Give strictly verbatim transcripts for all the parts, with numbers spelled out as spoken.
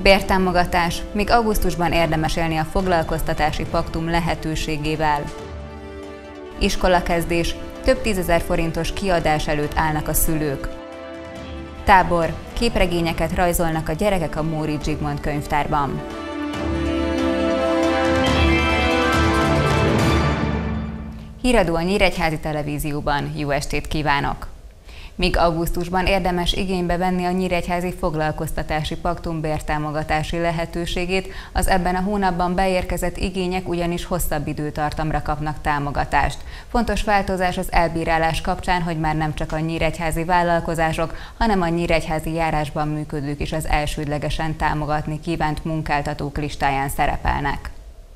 Bértámogatás, míg augusztusban érdemes élni a foglalkoztatási paktum lehetőségével. Iskolakezdés, több tízezer forintos kiadás előtt állnak a szülők. Tábor, képregényeket rajzolnak a gyerekek a Móricz Zsigmond könyvtárban. Híradó a Nyíregyházi Televízióban, jó estét kívánok! Míg augusztusban érdemes igénybe venni a Nyíregyházi Foglalkoztatási Paktum bértámogatási lehetőségét, az ebben a hónapban beérkezett igények ugyanis hosszabb időtartamra kapnak támogatást. Fontos változás az elbírálás kapcsán, hogy már nem csak a nyíregyházi vállalkozások, hanem a nyíregyházi járásban működők is az elsődlegesen támogatni kívánt munkáltatók listáján szerepelnek.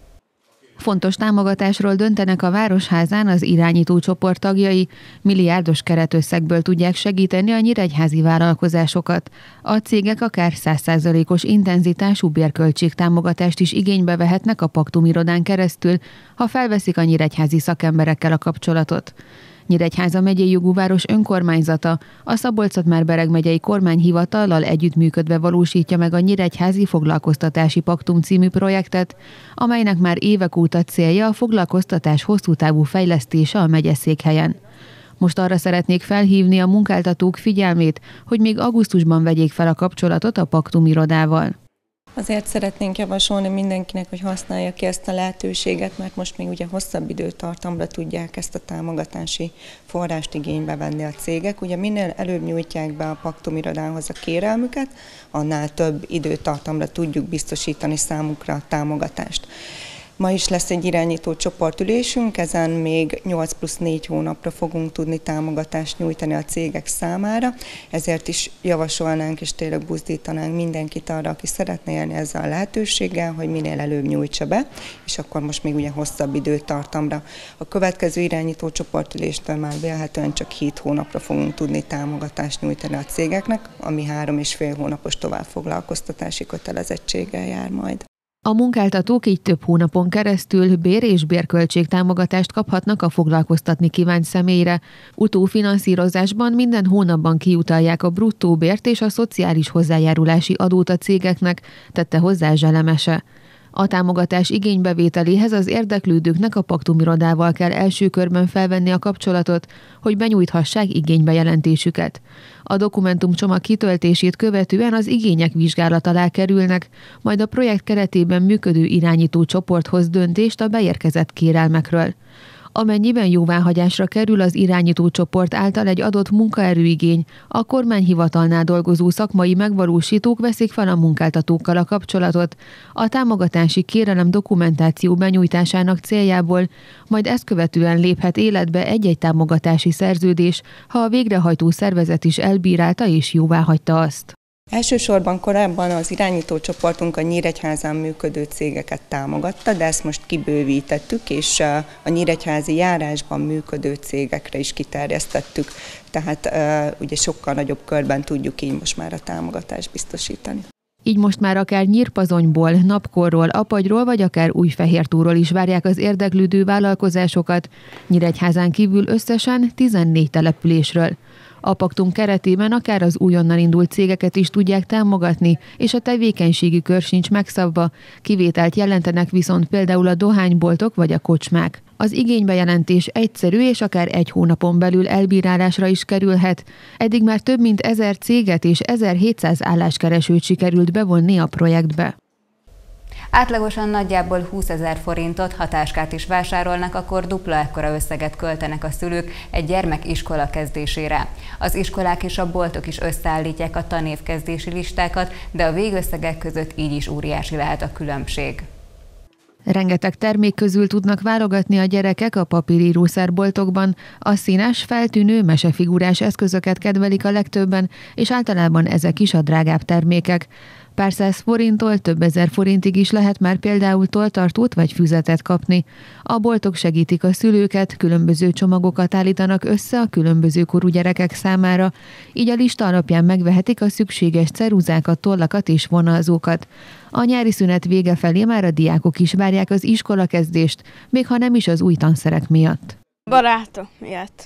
Fontos támogatásról döntenek a Városházán az irányító csoport tagjai, milliárdos keretösszegből tudják segíteni a nyíregyházi vállalkozásokat. A cégek akár száz százalékos intenzitású bérköltségtámogatást is igénybe vehetnek a Paktum irodán keresztül, ha felveszik a nyíregyházi szakemberekkel a kapcsolatot. Nyíregyháza megyei jogú város önkormányzata a Szabolcs-Szatmár-Bereg megyei kormányhivatallal együttműködve valósítja meg a Nyíregyházi Foglalkoztatási Paktum című projektet, amelynek már évek óta célja a foglalkoztatás hosszú távú fejlesztése a megyeszékhelyen. Most arra szeretnék felhívni a munkáltatók figyelmét, hogy még augusztusban vegyék fel a kapcsolatot a Paktum irodával. Azért szeretnénk javasolni mindenkinek, hogy használja ki ezt a lehetőséget, mert most még ugye hosszabb időtartamra tudják ezt a támogatási forrást igénybe venni a cégek. Ugye minél előbb nyújtják be a Paktum irodához a kérelmüket, annál több időtartamra tudjuk biztosítani számukra a támogatást. Ma is lesz egy irányító csoportülésünk, ezen még nyolc plusz négy hónapra fogunk tudni támogatást nyújtani a cégek számára, ezért is javasolnánk és tényleg buzdítanánk mindenkit arra, aki szeretne élni ezzel a lehetőséggel, hogy minél előbb nyújtsa be, és akkor most még ugye hosszabb időtartamra. A következő irányító csoportüléstől már vélhetően csak hét hónapra fogunk tudni támogatást nyújtani a cégeknek, ami három és fél hónapos továbbfoglalkoztatási kötelezettséggel jár majd. A munkáltatók így több hónapon keresztül bér- és bérköltségtámogatást kaphatnak a foglalkoztatni kívánt személyre. Utófinanszírozásban minden hónapban kiutalják a bruttó bért és a szociális hozzájárulási adót a cégeknek, tette hozzá Zselemese. A támogatás igénybevételéhez az érdeklődőknek a Paktum irodával kell első körben felvenni a kapcsolatot, hogy benyújthassák igénybejelentésüket. A dokumentumcsomag kitöltését követően az igények vizsgálat alá kerülnek, majd a projekt keretében működő irányító csoport hoz döntést a beérkezett kérelmekről. Amennyiben jóváhagyásra kerül az irányító csoport által egy adott munkaerőigény, a kormányhivatalnál dolgozó szakmai megvalósítók veszik fel a munkáltatókkal a kapcsolatot a támogatási kérelem dokumentáció benyújtásának céljából, majd ezt követően léphet életbe egy-egy támogatási szerződés, ha a végrehajtó szervezet is elbírálta és jóváhagyta azt. Elsősorban korábban az irányító csoportunk a Nyíregyházán működő cégeket támogatta, de ezt most kibővítettük, és a nyíregyházi járásban működő cégekre is kiterjesztettük. Tehát ugye sokkal nagyobb körben tudjuk így most már a támogatást biztosítani. Így most már akár Nyírpazonyból, Napkorról, Apagyról vagy akár Újfehértúról is várják az érdeklődő vállalkozásokat, Nyíregyházán kívül összesen tizennégy településről. A Paktum keretében akár az újonnan indult cégeket is tudják támogatni, és a tevékenységi kör sincs megszabva, kivételt jelentenek viszont például a dohányboltok vagy a kocsmák. Az igénybejelentés egyszerű és akár egy hónapon belül elbírálásra is kerülhet. Eddig már több mint ezer céget és ezerhétszáz álláskeresőt sikerült bevonni a projektbe. Átlagosan nagyjából húszezer forintot, ha táskát is vásárolnak, akkor dupla ekkora összeget költenek a szülők egy gyermek iskola kezdésére. Az iskolák és a boltok is összeállítják a tanévkezdési listákat, de a végösszegek között így is óriási lehet a különbség. Rengeteg termék közül tudnak válogatni a gyerekek a papírírószerboltokban. A színes, feltűnő, mesefigurás eszközöket kedvelik a legtöbben, és általában ezek is a drágább termékek. Pár száz forinttól több ezer forintig is lehet már például tolltartót vagy füzetet kapni. A boltok segítik a szülőket, különböző csomagokat állítanak össze a különböző korú gyerekek számára, így a lista alapján megvehetik a szükséges ceruzákat, tollakat és vonalzókat. A nyári szünet vége felé már a diákok is várják az iskolakezdést, még ha nem is az új tanszerek miatt. Barátok miatt.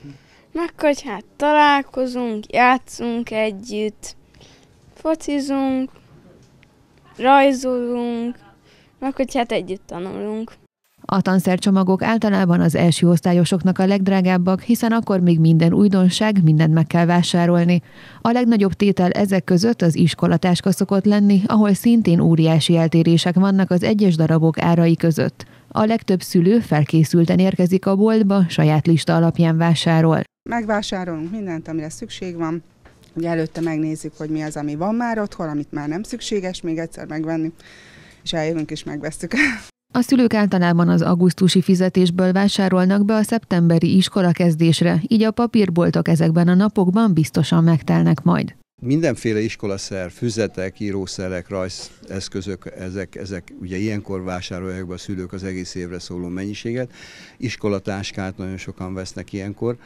Meg hogy hát találkozunk, játszunk együtt, focizunk, rajzolunk, meg hogy hát együtt tanulunk. A tanszercsomagok általában az első osztályosoknak a legdrágábbak, hiszen akkor még minden újdonság, mindent meg kell vásárolni. A legnagyobb tétel ezek között az iskolatáska szokott lenni, ahol szintén óriási eltérések vannak az egyes darabok árai között. A legtöbb szülő felkészülten érkezik a boltba, saját lista alapján vásárol. Megvásárolunk mindent, amire szükség van. Ugye előtte megnézzük, hogy mi az, ami van már otthon, amit már nem szükséges még egyszer megvenni, és eljövünk és megvesszük. A szülők általában az augusztusi fizetésből vásárolnak be a szeptemberi iskolakezdésre, így a papírboltok ezekben a napokban biztosan megtelnek majd. Mindenféle iskolaszer, füzetek, írószerek, rajzeszközök, ezek, ezek ugye ilyenkor vásárolják be a szülők az egész évre szóló mennyiséget. Iskolatáskát nagyon sokan vesznek ilyenkor.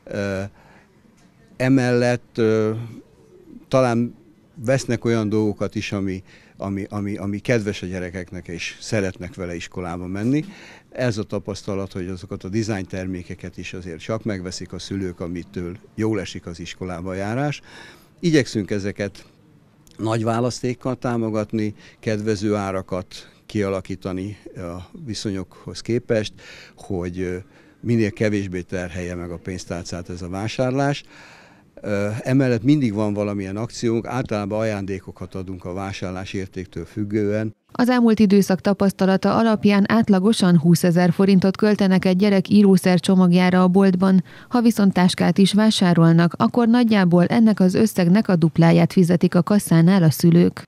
Emellett talán vesznek olyan dolgokat is, ami, ami, ami, ami kedves a gyerekeknek, és szeretnek vele iskolába menni. Ez a tapasztalat, hogy azokat a design termékeket is azért csak megveszik a szülők, amitől jól esik az iskolába járás. Igyekszünk ezeket nagy választékkal támogatni, kedvező árakat kialakítani a viszonyokhoz képest, hogy minél kevésbé terhelje meg a pénztárcát ez a vásárlás. Emellett mindig van valamilyen akciónk, általában ajándékokat adunk a vásárlás értéktől függően. Az elmúlt időszak tapasztalata alapján átlagosan húszezer forintot költenek egy gyerek írószer csomagjára a boltban, ha viszont táskát is vásárolnak, akkor nagyjából ennek az összegnek a dupláját fizetik a kasszánál a szülők.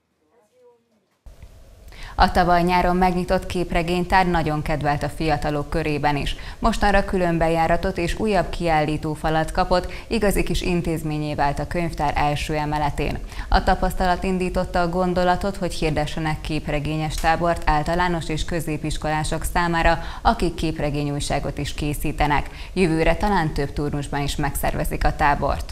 A tavaly nyáron megnyitott képregénytár nagyon kedvelt a fiatalok körében is. Mostanra külön bejáratot és újabb kiállítófalat kapott, igazi kis intézményé vált a könyvtár első emeletén. A tapasztalat indította a gondolatot, hogy hirdessenek képregényes tábort általános és középiskolások számára, akik képregényújságot is készítenek. Jövőre talán több turnusban is megszervezik a tábort.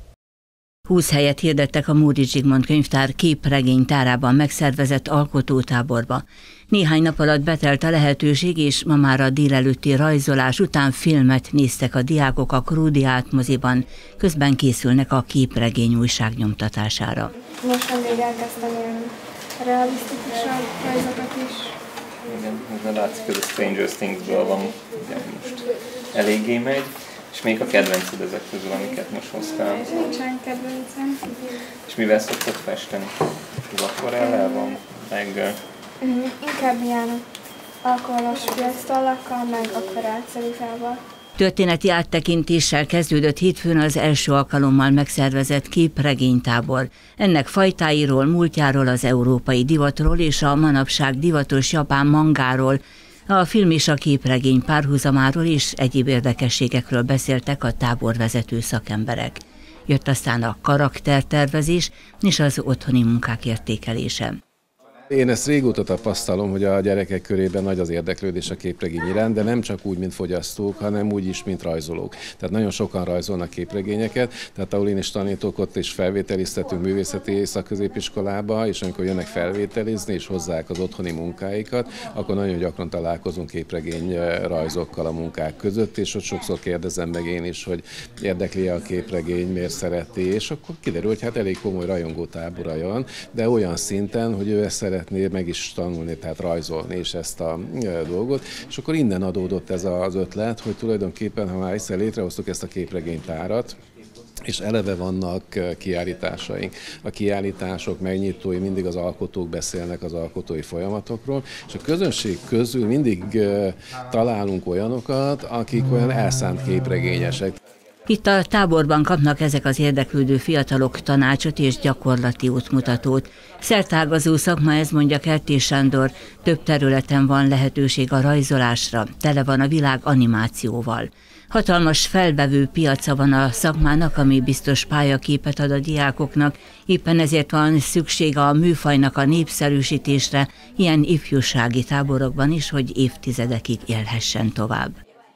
húsz helyet hirdettek a Móricz Zsigmond könyvtár képregénytárában megszervezett alkotótáborba. Néhány nap alatt betelt a lehetőség, és ma már a délelőtti rajzolás után filmet néztek a diákok a Krúdi Átmoziban, közben készülnek a képregény újság nyomtatására. Most még elkezdtem ilyen realisztikusabb rajzokat is. Igen, ez látszik, hogy a Stranger Things-ből van, ugye most eléggé megy. És még a kedvenced ezek közül, amiket most hoztál? Nincsen kedvencem. És mivel szoktad festeni? Az akvarellával, meg... Mm, inkább ilyen alkoholos piasztollakkal, meg akvarellceruzával. Történeti áttekintéssel kezdődött hétfőn az első alkalommal megszervezett képregénytábor. Ennek fajtáiról, múltjáról, az európai divatról és a manapság divatos japán mangáról, a film és a képregény párhuzamáról és egyéb érdekességekről beszéltek a táborvezető szakemberek. Jött aztán a karaktertervezés és az otthoni munkák értékelése. Én ezt régóta tapasztalom, hogy a gyerekek körében nagy az érdeklődés a képregény iránt, de nem csak úgy, mint fogyasztók, hanem úgy is, mint rajzolók. Tehát nagyon sokan rajzolnak képregényeket, tehát ahol én is tanítok, ott is felvételiztetünk művészeti szakközépiskolába, és amikor jönnek felvételizni és hozzák az otthoni munkáikat, akkor nagyon gyakran találkozunk képregény rajzokkal a munkák között, és ott sokszor kérdezem meg én is, hogy érdekli a képregény, miért szereti, és akkor kiderül, hogy hát elég komoly rajongótábora jön, de olyan szinten, hogy ő ezt szeretné meg is tanulni, tehát rajzolni is ezt a dolgot, és akkor innen adódott ez az ötlet, hogy tulajdonképpen, ha már egyszer létrehoztuk ezt a képregénytárat, és eleve vannak kiállításaink. A kiállítások megnyitói mindig az alkotók beszélnek az alkotói folyamatokról, és a közönség közül mindig találunk olyanokat, akik olyan elszánt képregényesek. Itt a táborban kapnak ezek az érdeklődő fiatalok tanácsot és gyakorlati útmutatót. Szertágazó szakma ez, mondja Kertész Sándor, több területen van lehetőség a rajzolásra, tele van a világ animációval. Hatalmas felvevő piaca van a szakmának, ami biztos pályaképet ad a diákoknak, éppen ezért van szükség a műfajnak a népszerűsítésre, ilyen ifjúsági táborokban is, hogy évtizedekig élhessen tovább.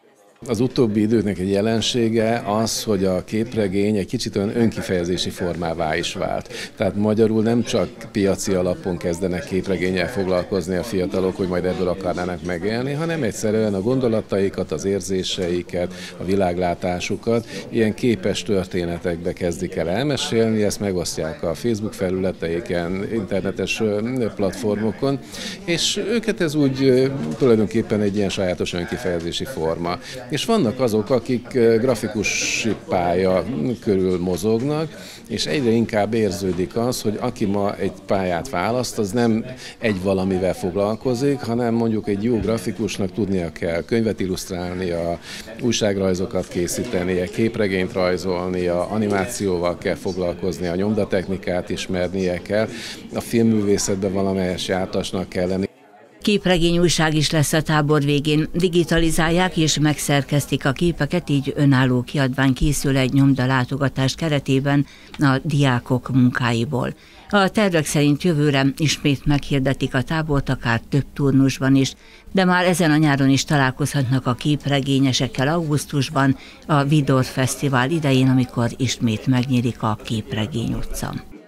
Az utóbbi időknek egy jelensége az, hogy a képregény egy kicsit olyan önkifejezési formává is vált. Tehát magyarul nem csak piaci alapon kezdenek képregénnyel foglalkozni a fiatalok, hogy majd ebből akarnának megélni, hanem egyszerűen a gondolataikat, az érzéseiket, a világlátásukat ilyen képes történetekbe kezdik el elmesélni, ezt megosztják a Facebook felületeiken, internetes platformokon, és őket ez úgy tulajdonképpen egy ilyen sajátos önkifejezési forma. És vannak azok, akik grafikusi pálya körül mozognak, és egyre inkább érződik az, hogy aki ma egy pályát választ, az nem egy valamivel foglalkozik, hanem mondjuk egy jó grafikusnak tudnia kell könyvet illusztrálnia, újságrajzokat készítenie, képregényt rajzolnia, animációval kell foglalkoznia, nyomdatechnikát ismernie kell, a filmművészetben valamelyes jártasnak kell lenni. Képregény újság is lesz a tábor végén. Digitalizálják és megszerkesztik a képeket, így önálló kiadvány készül egy nyomdalátogatás keretében a diákok munkáiból. A tervek szerint jövőre ismét meghirdetik a tábort, akár több turnusban is, de már ezen a nyáron is találkozhatnak a képregényesekkel augusztusban, a Vidor Fesztivál idején, amikor ismét megnyílik a Képregény utca.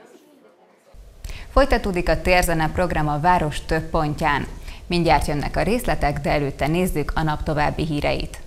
Folytatódik a Térzene program a város több pontján. Mindjárt jönnek a részletek, de előtte nézzük a nap további híreit.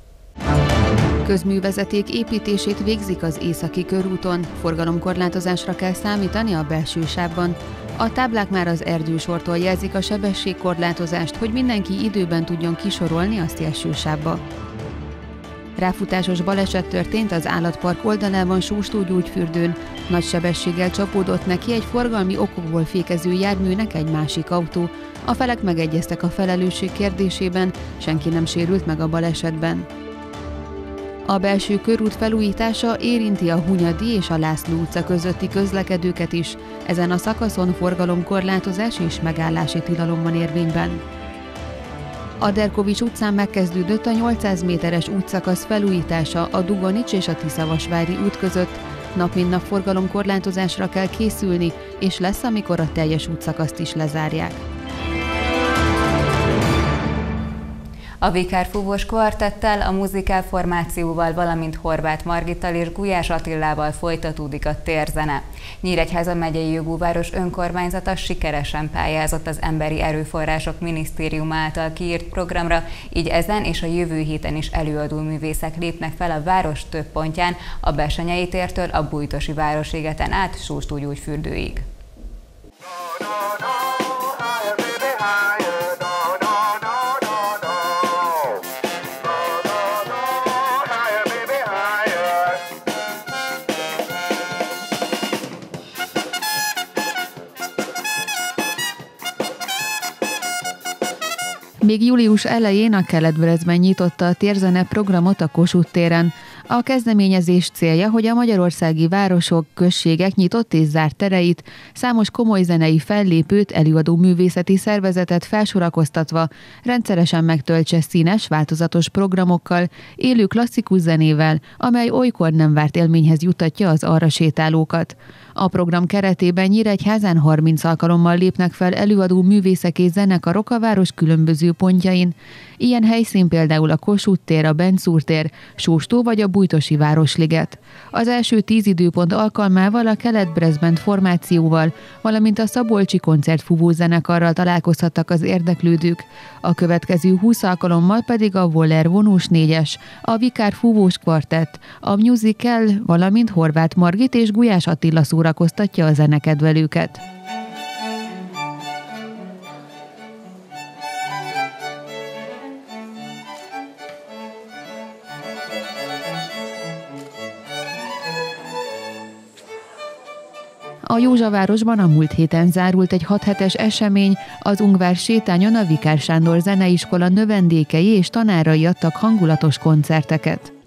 Közművezeték építését végzik az északi körúton, forgalomkorlátozásra kell számítani a belső sávban. A táblák már az erdősortól jelzik a sebességkorlátozást, hogy mindenki időben tudjon kisorolni a szélső sávba. Ráfutásos baleset történt az állatpark oldalában Sóstó-Gyógyfürdőn. Nagy sebességgel csapódott neki egy forgalmi okokból fékező járműnek egy másik autó. A felek megegyeztek a felelősség kérdésében, senki nem sérült meg a balesetben. A belső körút felújítása érinti a Hunyadi és a László utca közötti közlekedőket is. Ezen a szakaszon forgalomkorlátozás és megállási tilalom van érvényben. A Derkovics utcán megkezdődött a nyolcszáz méteres útszakasz felújítása a Dugonics és a Tiszavasvári út között. Nap mint nap forgalomkorlátozásra kell készülni, és lesz, amikor a teljes útszakaszt is lezárják. A Vikár Fúvós kvartettel, a muzikál formációval, valamint Horváth Margittal és Gulyás Attillával folytatódik a Térzene. Nyíregyháza megyei jogú város önkormányzata sikeresen pályázott az Emberi Erőforrások Minisztériuma által kiírt programra, így ezen és a jövő héten is előadó művészek lépnek fel a város több pontján, a Bessenyei tértől a Bújtosi Városligeten át Sóstó-Gyógyfürdőig. Még július elején a Kelet-Brezben nyitotta a Térzene programot a Kossuth téren. A kezdeményezés célja, hogy a magyarországi városok, községek nyitott és zárt tereit, számos komoly zenei fellépőt, előadó művészeti szervezetet felsorakoztatva rendszeresen megtöltse színes, változatos programokkal, élő klasszikus zenével, amely olykor nem várt élményhez juttatja az arra sétálókat. A program keretében Nyíregyházán harminc alkalommal lépnek fel előadó művészek és zenekarok a város különböző pontjain. Ilyen helyszín például a Kossuth tér, a Bencúr tér, Sóstó vagy a Bújtosi Városliget. Az első tíz időpont alkalmával a Kelet-Brezben formációval, valamint a Szabolcsi koncertfúvó zenekarral találkozhattak az érdeklődők. A következő húsz alkalommal pedig a Voller vonós négyes, a Vikár Fúvós kvartett, a musical, valamint Horváth Margit és Gulyás Attila szórakoztatja a zenekedvelőket. A Józsavárosban a múlt héten zárult egy hat hetes esemény, az Ungvár sétányon a Vikár Sándor Zeneiskola növendékei és tanárai adtak hangulatos koncerteket.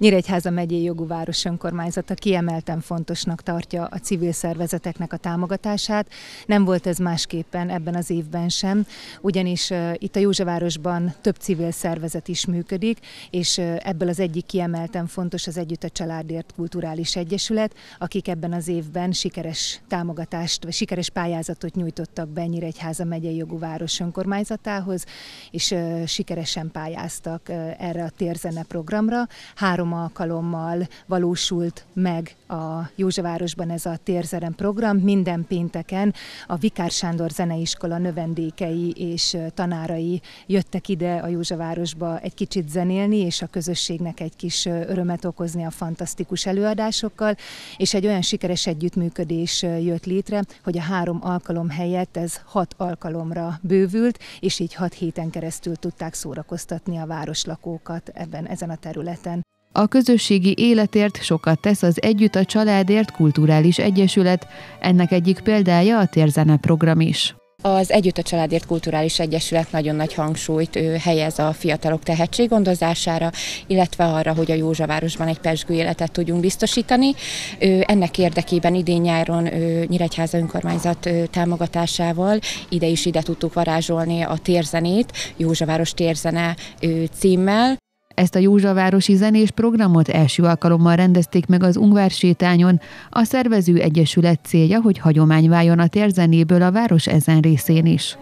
Nyíregyháza megyei jogú város önkormányzata kiemelten fontosnak tartja a civil szervezeteknek a támogatását. Nem volt ez másképpen ebben az évben sem, ugyanis uh, itt a Józsefvárosban több civil szervezet is működik, és uh, ebből az egyik kiemelten fontos az Együtt a Családért Kulturális Egyesület, akik ebben az évben sikeres támogatást, vagy sikeres pályázatot nyújtottak be Nyíregyháza megyei jogú város önkormányzatához, és uh, sikeresen pályáztak uh, erre a térzene programra. Három alkalommal valósult meg a Józsefvárosban ez a térzene program. Minden pénteken a Vikár Sándor Zeneiskola növendékei és tanárai jöttek ide a Józsefvárosba egy kicsit zenélni, és a közösségnek egy kis örömet okozni a fantasztikus előadásokkal, és egy olyan sikeres együttműködés jött létre, hogy a három alkalom helyett ez hat alkalomra bővült, és így hat héten keresztül tudták szórakoztatni a városlakókat ebben, ezen a területen. A közösségi életért sokat tesz az Együtt a Családért Kulturális Egyesület, ennek egyik példája a térzene program is. Az Együtt a Családért Kulturális Egyesület nagyon nagy hangsúlyt helyez a fiatalok tehetséggondozására, illetve arra, hogy a Józsefvárosban egy pezsgő életet tudjunk biztosítani. Ennek érdekében idén-nyáron Nyíregyháza önkormányzat támogatásával ide is ide tudtuk varázsolni a térzenét, Józsefváros térzene címmel. Ezt a józsefvárosi zenés programot első alkalommal rendezték meg az Ungvár sétányon. A szervező egyesület célja, hogy hagyomány váljon a térzenéből a város ezen részén is.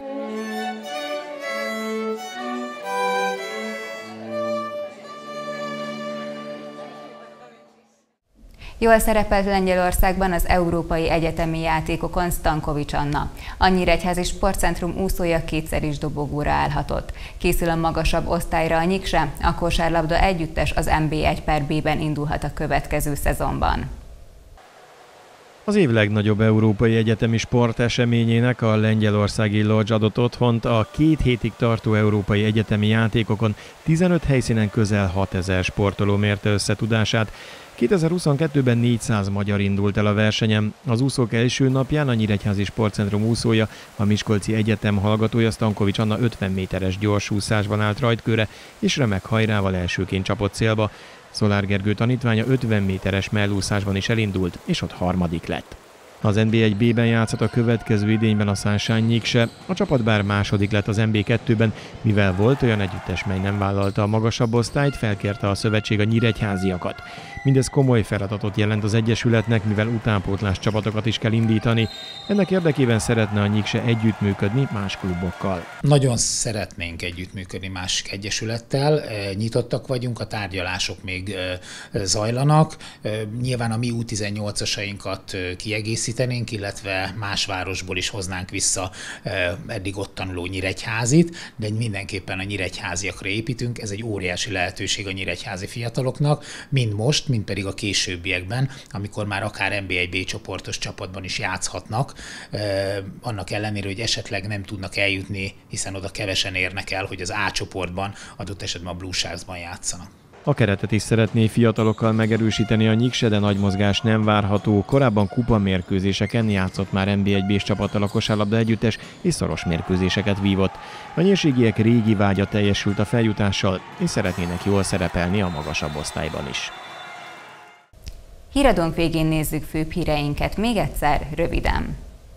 Jól szerepelt Lengyelországban az európai egyetemi játékokon Stankovics Anna. A Nyíregyházi Sportcentrum úszója kétszer is dobogóra állhatott. Készül a magasabb osztályra a Nyikse, a kosárlabda együttes az en bé egy per bé-ben indulhat a következő szezonban. Az év legnagyobb európai egyetemi sporteseményének, a lengyelországi Lodz adott otthont. A két hétig tartó európai egyetemi játékokon tizenöt helyszínen közel hatezer sportoló mérte össze tudását. kétezer-huszonkettőben négyszáz magyar indult el a versenyen. Az úszók első napján a Nyíregyházi Sportcentrum úszója, a Miskolci Egyetem hallgatója Stankovics Anna ötven méteres gyorsúszásban állt rajtkőre, és remek hajrával elsőként csapott célba. Szolár Gergő tanítványa ötven méteres mellúszásban is elindult, és ott harmadik lett. Az en bé egy bé-ben játszott a következő idényben a Sunshine Nyikse. A csapat bár második lett az en bé kettőben, mivel volt olyan együttes, mely nem vállalta a magasabb osztályt, felkérte a szövetség a nyíregyháziakat. Mindez komoly feladatot jelent az egyesületnek, mivel utánpótlás csapatokat is kell indítani. Ennek érdekében szeretne a Nyikse együttműködni más klubokkal. Nagyon szeretnénk együttműködni másik egyesülettel, nyitottak vagyunk, a tárgyalások még zajlanak. Nyilván a mi U tizennyolcasainkat kiegészítenénk, illetve más városból is hoznánk vissza eddig ott tanuló nyíregyházit, de mindenképpen a nyíregyháziakra építünk. Ez egy óriási lehetőség a nyíregyházi fiataloknak, mind most, mint pedig a későbbiekben, amikor már akár en bé egy bé csoportos csapatban is játszhatnak, eh, annak ellenére, hogy esetleg nem tudnak eljutni, hiszen oda kevesen érnek el, hogy az A csoportban, adott esetben a Blue Sharksban játszanak. A keretet is szeretné fiatalokkal megerősíteni a Nyikse, de nagy mozgás nem várható. Korábban kupamérkőzéseken játszott már en bé egy bé-s csapattal a kosárlabda együttes, és szoros mérkőzéseket vívott. A nyírségiek régi vágya teljesült a feljutással, és szeretnének jól szerepelni a magasabb osztályban is. Híradónk végén nézzük főbb híreinket még egyszer, röviden.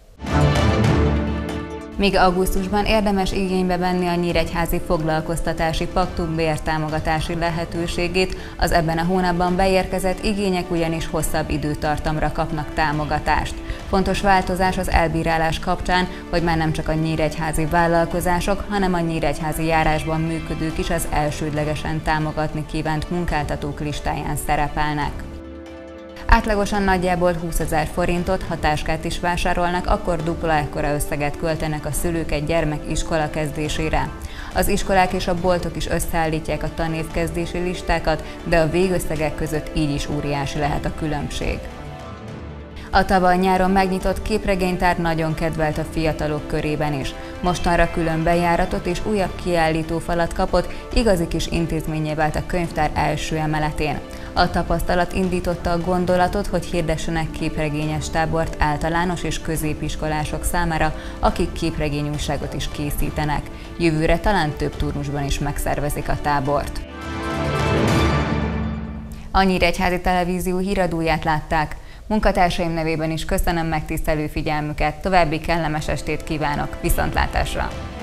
Még augusztusban érdemes igénybe venni a Nyíregyházi Foglalkoztatási Paktum bértámogatási lehetőségét, az ebben a hónapban beérkezett igények ugyanis hosszabb időtartamra kapnak támogatást. Fontos változás az elbírálás kapcsán, hogy már nem csak a nyíregyházi vállalkozások, hanem a nyíregyházi járásban működők is az elsődlegesen támogatni kívánt munkáltatók listáján szerepelnek. Átlagosan nagyjából húszezer forintot, ha táskát is vásárolnak, akkor dupla ekkora összeget költenek a szülők egy gyermek iskola kezdésére. Az iskolák és a boltok is összeállítják a tanévkezdési listákat, de a végösszegek között így is óriási lehet a különbség. A tavaly nyáron megnyitott képregénytár nagyon kedvelt a fiatalok körében is. Mostanra külön bejáratot és újabb kiállítófalat kapott, igazi kis intézményé vált a könyvtár első emeletén. A tapasztalat indította a gondolatot, hogy hirdessenek képregényes tábort általános és középiskolások számára, akik képregényújságot is készítenek. Jövőre talán több turnusban is megszervezik a tábort. A Nyíregyházi Televízió híradóját látták. Munkatársaim nevében is köszönöm megtisztelő figyelmüket, további kellemes estét kívánok, viszontlátásra!